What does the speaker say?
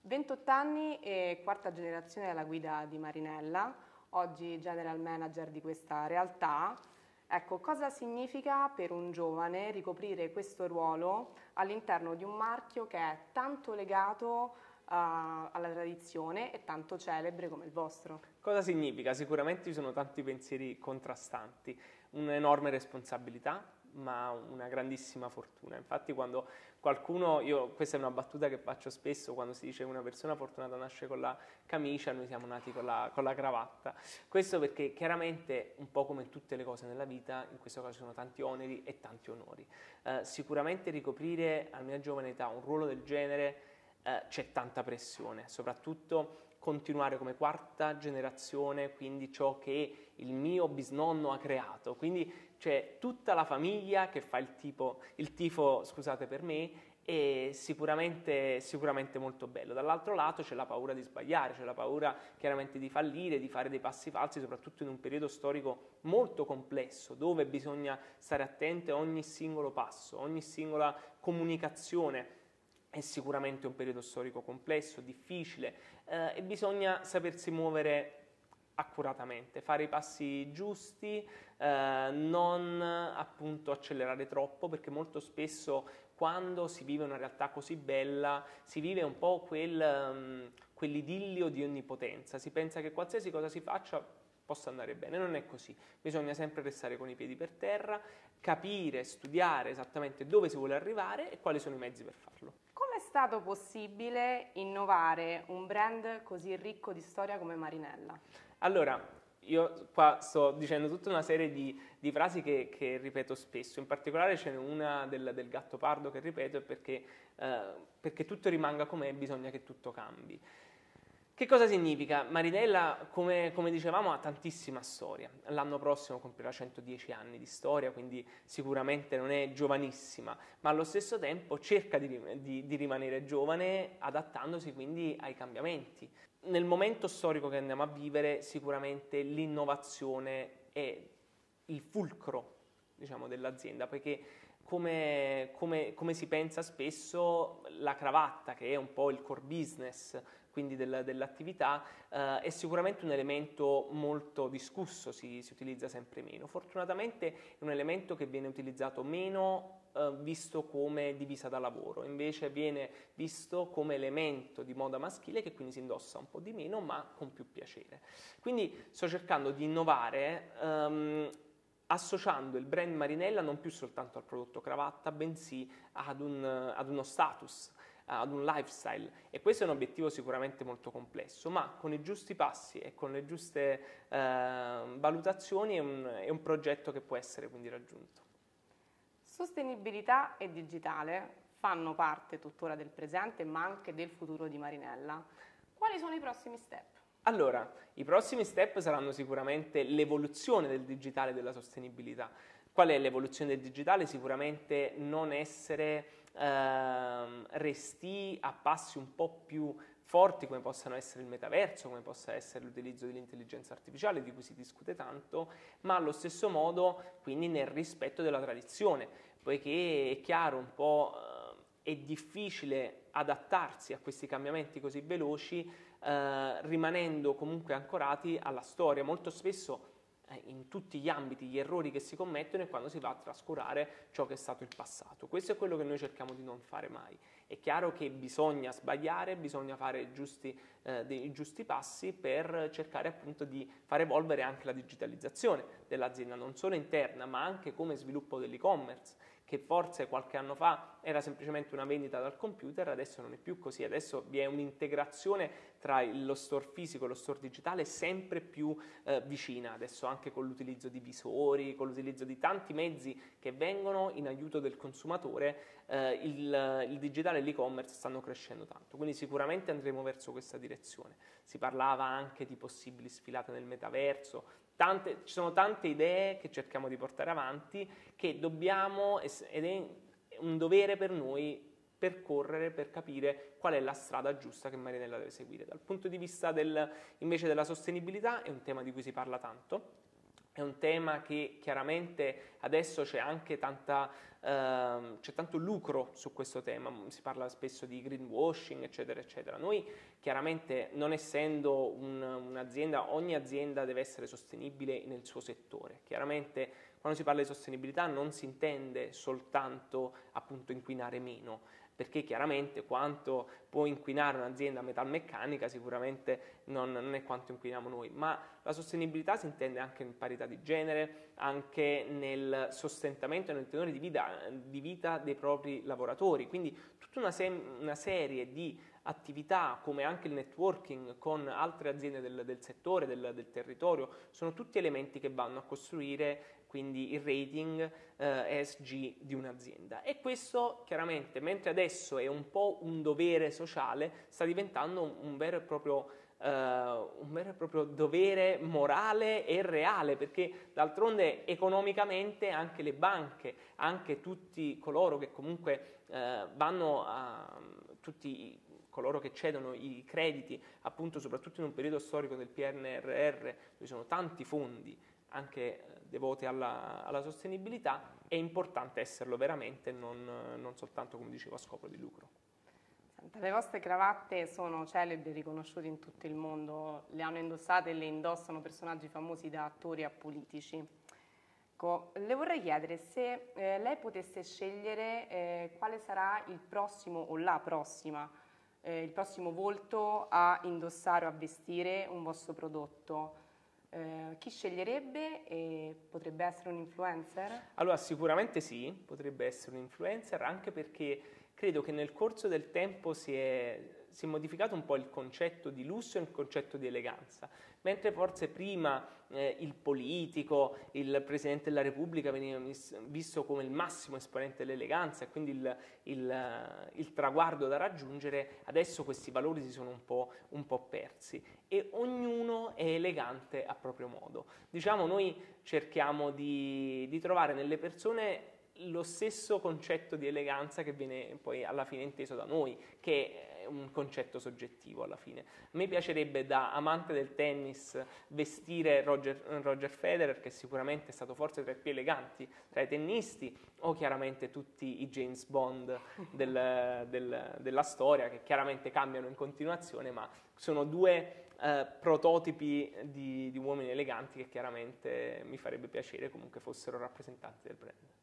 28 anni e quarta generazione alla guida di Marinella, oggi general manager di questa realtà. Ecco, cosa significa per un giovane ricoprire questo ruolo all'interno di un marchio che è tanto legato alla tradizione e tanto celebre come il vostro? Cosa significa? Sicuramente ci sono tanti pensieri contrastanti, un'enorme responsabilità, ma una grandissima fortuna. Infatti quando qualcuno, questa è una battuta che faccio spesso, quando si dice che una persona fortunata nasce con la camicia, noi siamo nati con la cravatta. Questo perché chiaramente, un po' come in tutte le cose nella vita, in questo caso ci sono tanti oneri e tanti onori. Sicuramente ricoprire a mia giovane età un ruolo del genere c'è tanta pressione, soprattutto continuare come quarta generazione, quindi ciò che il mio bisnonno ha creato, quindi c'è tutta la famiglia che fa il tifo, scusate per me, e sicuramente molto bello. Dall'altro lato c'è la paura di sbagliare, c'è la paura chiaramente di fallire, di fare dei passi falsi, soprattutto in un periodo storico molto complesso, dove bisogna stare attenti a ogni singolo passo, ogni singola comunicazione. È sicuramente un periodo storico complesso, difficile e bisogna sapersi muovere accuratamente, fare i passi giusti, non appunto accelerare troppo, perché molto spesso quando si vive una realtà così bella si vive un po' quell'idillio di onnipotenza, si pensa che qualsiasi cosa si faccia possa andare bene, non è così, bisogna sempre restare con i piedi per terra, capire, studiare esattamente dove si vuole arrivare e quali sono i mezzi per farlo. Come è stato possibile innovare un brand così ricco di storia come Marinella? Allora, io qua sto dicendo tutta una serie di frasi che ripeto spesso, in particolare ce n'è una del Gattopardo che ripeto, perché tutto rimanga com'è, bisogna che tutto cambi. Che cosa significa? Marinella, come dicevamo, ha tantissima storia. L'anno prossimo compirà 110 anni di storia, quindi sicuramente non è giovanissima, ma allo stesso tempo cerca di rimanere giovane, adattandosi quindi ai cambiamenti. Nel momento storico che andiamo a vivere, sicuramente l'innovazione è il fulcro, diciamo, dell'azienda, perché come si pensa spesso, la cravatta, che è un po' il core business, quindi dell'attività, è sicuramente un elemento molto discusso, si utilizza sempre meno. Fortunatamente è un elemento che viene utilizzato meno visto come divisa da lavoro, invece viene visto come elemento di moda maschile che quindi si indossa un po' di meno ma con più piacere. Quindi sto cercando di innovare associando il brand Marinella non più soltanto al prodotto cravatta, bensì ad uno status, ad un lifestyle, e questo è un obiettivo sicuramente molto complesso, ma con i giusti passi e con le giuste valutazioni è un progetto che può essere quindi raggiunto. Sostenibilità e digitale fanno parte tuttora del presente ma anche del futuro di Marinella. Quali sono i prossimi step? Allora, i prossimi step saranno sicuramente l'evoluzione del digitale e della sostenibilità. Qual è l'evoluzione del digitale? Sicuramente non essere restii a passi un po' più forti come possano essere il metaverso, come possa essere l'utilizzo dell'intelligenza artificiale di cui si discute tanto, ma allo stesso modo quindi nel rispetto della tradizione, poiché è chiaro un po' è difficile adattarsi a questi cambiamenti così veloci rimanendo comunque ancorati alla storia. Molto spesso in tutti gli ambiti gli errori che si commettono è quando si va a trascurare ciò che è stato il passato. Questo è quello che noi cerchiamo di non fare mai. È chiaro che bisogna sbagliare, bisogna fare dei giusti passi per cercare appunto di far evolvere anche la digitalizzazione dell'azienda, non solo interna ma anche come sviluppo dell'e-commerce, che forse qualche anno fa era semplicemente una vendita dal computer, adesso non è più così, adesso vi è un'integrazione tra lo store fisico e lo store digitale sempre più vicina, adesso anche con l'utilizzo di visori, con l'utilizzo di tanti mezzi che vengono in aiuto del consumatore, il digitale e l'e-commerce stanno crescendo tanto, quindi sicuramente andremo verso questa direzione. Si parlava anche di possibili sfilate nel metaverso, ci sono tante idee che cerchiamo di portare avanti, che dobbiamo, ed è un dovere per noi, percorrere per capire qual è la strada giusta che Marinella deve seguire. Dal punto di vista invece della sostenibilità è un tema di cui si parla tanto, È un tema che chiaramente adesso c'è anche c'è tanto lucro su questo tema, si parla spesso di greenwashing, eccetera, eccetera. Noi chiaramente, non essendo un'azienda, ogni azienda deve essere sostenibile nel suo settore. Chiaramente quando si parla di sostenibilità non si intende soltanto appunto inquinare meno, perché chiaramente quanto può inquinare un'azienda metalmeccanica sicuramente non è quanto inquiniamo noi, ma la sostenibilità si intende anche in parità di genere, anche nel sostentamento e nel tenore di vita dei propri lavoratori, quindi tutta una serie di attività come anche il networking con altre aziende del settore, del territorio, sono tutti elementi che vanno a costruire quindi il rating ESG di un'azienda. E questo chiaramente, mentre adesso è un po' un dovere sociale, sta diventando un vero e proprio dovere morale e reale, perché d'altronde economicamente anche le banche, anche tutti coloro che comunque tutti coloro che cedono i crediti, appunto soprattutto in un periodo storico del PNRR, dove ci sono tanti fondi anche devoti alla sostenibilità, è importante esserlo veramente, non soltanto, come dicevo, a scopo di lucro. Senta, le vostre cravatte sono celebri e riconosciute in tutto il mondo, le hanno indossate e le indossano personaggi famosi da attori a politici. Le vorrei chiedere se lei potesse scegliere quale sarà il prossimo o la prossima, il prossimo volto a indossare o a vestire un vostro prodotto. Chi sceglierebbe e potrebbe essere un influencer? Allora, sicuramente sì, potrebbe essere un influencer, anche perché credo che nel corso del tempo si è modificato un po' il concetto di lusso e il concetto di eleganza. Mentre forse prima il politico, il Presidente della Repubblica veniva visto come il massimo esponente dell'eleganza e quindi il traguardo da raggiungere, adesso questi valori si sono un po' persi e ognuno è elegante a proprio modo. Diciamo, noi cerchiamo di trovare nelle persone lo stesso concetto di eleganza che viene poi alla fine inteso da noi, che è un concetto soggettivo alla fine. A me piacerebbe, da amante del tennis, vestire Roger Federer, che sicuramente è stato forse tra i più eleganti tra i tennisti, o chiaramente tutti i James Bond della storia, che chiaramente cambiano in continuazione, ma sono due prototipi di uomini eleganti che chiaramente mi farebbe piacere comunque fossero rappresentanti del brand.